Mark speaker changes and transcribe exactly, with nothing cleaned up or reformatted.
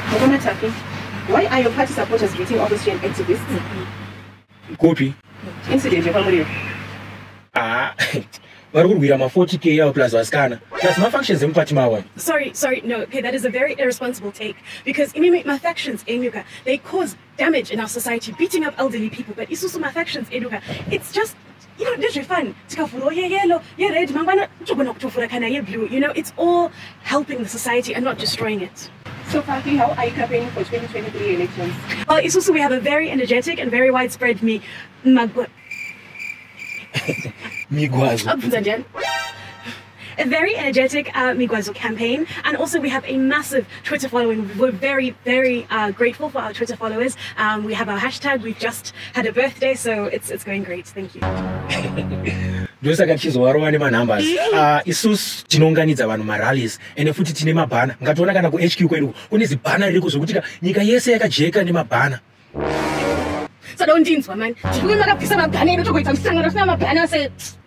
Speaker 1: Why are your party supporters greeting Austrian activists?
Speaker 2: Copy.
Speaker 1: Incident, your family.
Speaker 2: Ah, but we are forty K out plus Wascana. Plus my functions in Fatima.
Speaker 3: Sorry, sorry, no, okay, that is a very irresponsible take. Because my factions, Enuka, they cause damage in our society, beating up elderly people. But it's also my factions, Enuka. It's just, you know, this is fun. Yellow, yeah, red, blue. You know, it's all helping the society and not destroying it.
Speaker 1: So, Fatih, how are you campaigning for twenty twenty-three elections?
Speaker 3: Well, it's also, we have a very energetic and very widespread me, magwa.
Speaker 2: Migwazo.
Speaker 3: A very energetic uh, Migwazo campaign, and also we have a massive Twitter following. We're very, very uh, grateful for our Twitter followers. Um, we have our hashtag. We've just had a birthday, so it's it's going great. Thank you.
Speaker 2: Those are the numbers. Ah, isus tinonganidza vanhu marallies ene futi tine mabhana. Ngationa kana ku H Q kwedu kune zibhana riri kuzokutika nyika yese yakajeka nemabhana.
Speaker 3: So don't dance, man. We're not going to be some banana to go to some banana.